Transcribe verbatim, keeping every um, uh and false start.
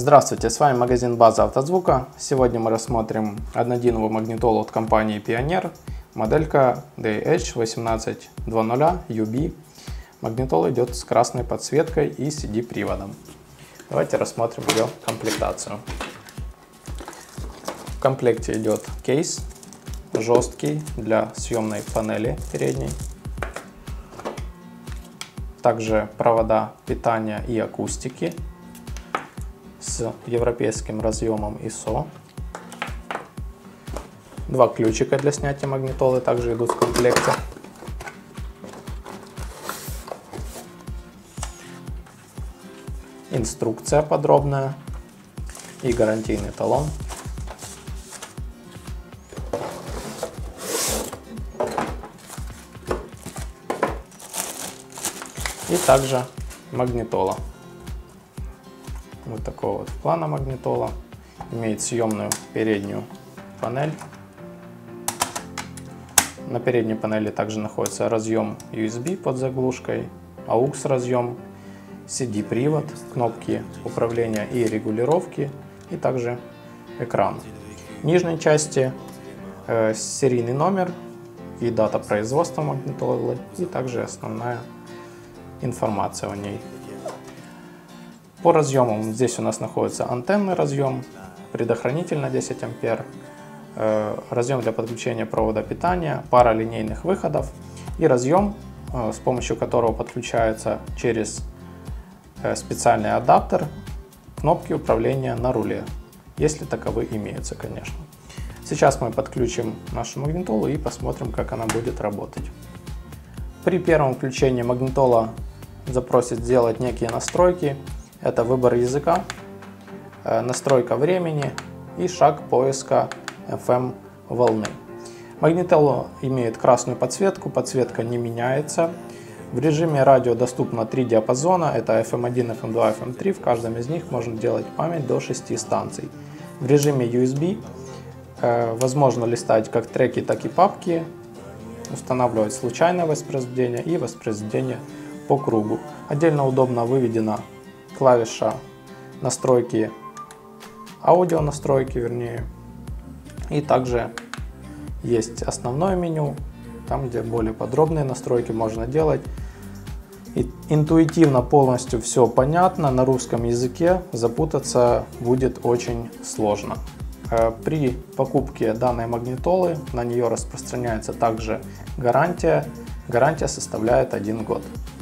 Здравствуйте, с вами магазин База Автозвука. Сегодня мы рассмотрим однодиновую магнитолу от компании Pioneer, моделька ди эйч восемнадцать двадцать ю би. Магнитола идет с красной подсветкой и си ди приводом. Давайте рассмотрим ее комплектацию. В комплекте идет кейс жесткий для съемной панели передней. Также провода питания и акустики с европейским разъемом ай эс о. Два ключика для снятия магнитолы также идут в комплекте. Инструкция подробная и гарантийный талон. И также магнитола. Вот такого вот плана магнитола. Имеет съемную переднюю панель. На передней панели также находится разъем ю эс би под заглушкой, ау экс разъем, си ди привод, кнопки управления и регулировки, и также экран. В нижней части э, серийный номер и дата производства магнитолы, и также основная информация о ней. По разъемам здесь у нас находится антенный разъем, предохранитель на десять ампер, э, разъем для подключения провода питания, пара линейных выходов и разъем, э, с помощью которого подключается через э, специальный адаптер кнопки управления на руле, если таковые имеются, конечно. Сейчас мы подключим нашу магнитолу и посмотрим, как она будет работать. При первом включении магнитола запросит сделать некие настройки. Это выбор языка, настройка времени и шаг поиска эф эм волны. Магнитола имеет красную подсветку, подсветка не меняется. В режиме радио доступно три диапазона, это эф эм один, эф эм два, эф эм три. В каждом из них можно делать память до шести станций. В режиме ю эс би возможно листать как треки, так и папки, устанавливать случайное воспроизведение и воспроизведение по кругу. Отдельно удобно выведена клавиша настройки, аудио настройки вернее, и также есть основное меню, там где более подробные настройки можно делать. И интуитивно полностью все понятно, на русском языке запутаться будет очень сложно. При покупке данной магнитолы на нее распространяется также гарантия, гарантия составляет один год.